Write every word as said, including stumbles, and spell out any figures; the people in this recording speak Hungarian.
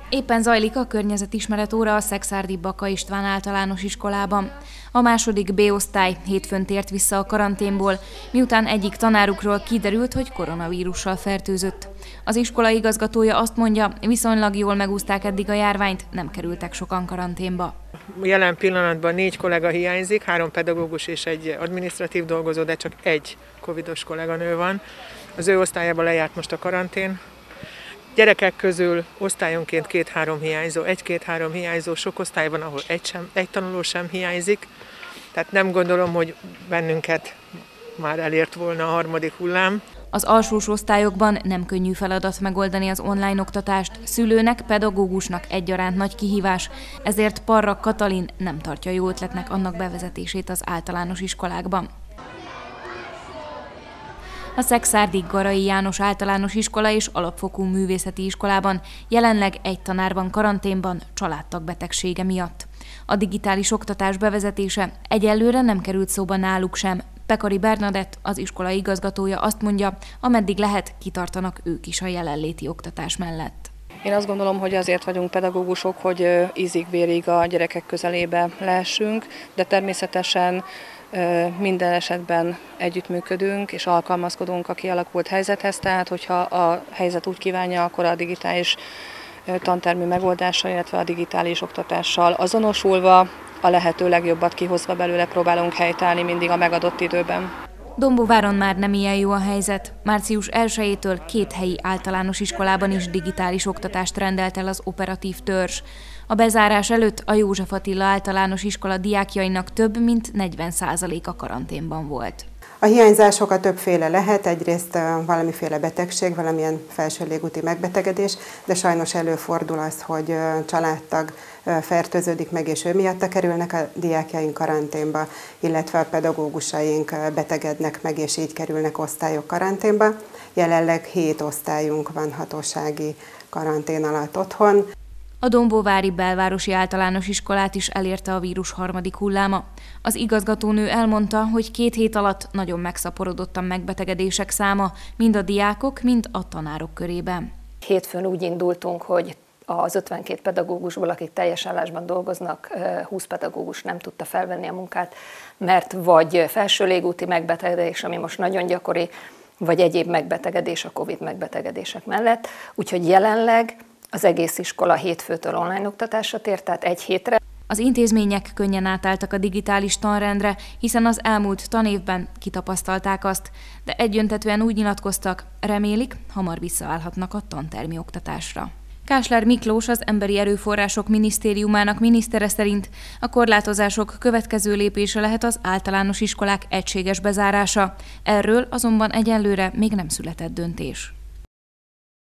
Éppen zajlik a környezetismeret óra a szekszárdi Baka István általános iskolában. A második B-osztály hétfőn tért vissza a karanténból, miután egyik tanárukról kiderült, hogy koronavírussal fertőzött. Az iskola igazgatója azt mondja, viszonylag jól megúszták eddig a járványt, nem kerültek sokan karanténba. Jelen pillanatban négy kollega hiányzik, három pedagógus és egy adminisztratív dolgozó, de csak egy covidos kolléganő van. Az ő osztályában lejárt most a karantén. Gyerekek közül osztályonként két-három hiányzó, egy-két-három hiányzó, sok osztályban, ahol egy, sem, egy tanuló sem hiányzik. Tehát nem gondolom, hogy bennünket már elért volna a harmadik hullám. Az alsós osztályokban nem könnyű feladat megoldani az online oktatást, szülőnek, pedagógusnak egyaránt nagy kihívás, ezért Parrak Katalin nem tartja jó ötletnek annak bevezetését az általános iskolákban. A szekszárdi Garai János Általános Iskola és Alapfokú Művészeti Iskolában jelenleg egy tanár van karanténban családtag betegsége miatt. A digitális oktatás bevezetése egyelőre nem került szóba náluk sem. Pekari Bernadett, az iskola igazgatója azt mondja, ameddig lehet, kitartanak ők is a jelenléti oktatás mellett. Én azt gondolom, hogy azért vagyunk pedagógusok, hogy ízig-vérig a gyerekek közelébe lehessünk, de természetesen minden esetben együttműködünk és alkalmazkodunk a kialakult helyzethez, tehát hogyha a helyzet úgy kívánja, akkor a digitális tantermi megoldással, illetve a digitális oktatással azonosulva, a lehető legjobbat kihozva belőle próbálunk helytállni mindig a megadott időben. Dombóváron már nem ilyen jó a helyzet. március elsejétől két helyi általános iskolában is digitális oktatást rendelt el az operatív törzs. A bezárás előtt a József Attila Általános Iskola diákjainak több mint negyven százaléka karanténban volt. A hiányzásokat többféle lehet, egyrészt valamiféle betegség, valamilyen felső légúti megbetegedés, de sajnos előfordul az, hogy családtag fertőződik meg, és ő miatta kerülnek a diákjaink karanténba, illetve a pedagógusaink betegednek meg, és így kerülnek osztályok karanténba. Jelenleg hét osztályunk van hatósági karantén alatt otthon. A Dombóvári Belvárosi Általános Iskolát is elérte a vírus harmadik hulláma. Az igazgatónő elmondta, hogy két hét alatt nagyon megszaporodott a megbetegedések száma, mind a diákok, mind a tanárok körében. Hétfőn úgy indultunk, hogy az ötvenkét pedagógusból, akik teljes állásban dolgoznak, húsz pedagógus nem tudta felvenni a munkát, mert vagy felső légúti megbetegedés, ami most nagyon gyakori, vagy egyéb megbetegedés a Covid megbetegedések mellett. Úgyhogy jelenleg az egész iskola hétfőtől online oktatásra tért, tehát egy hétre. Az intézmények könnyen átálltak a digitális tanrendre, hiszen az elmúlt tanévben kitapasztalták azt, de egyöntetően úgy nyilatkoztak, remélik, hamar visszaállhatnak a tantermi oktatásra. Kásler Miklós, az Emberi Erőforrások Minisztériumának minisztere szerint a korlátozások következő lépése lehet az általános iskolák egységes bezárása. Erről azonban egyelőre még nem született döntés.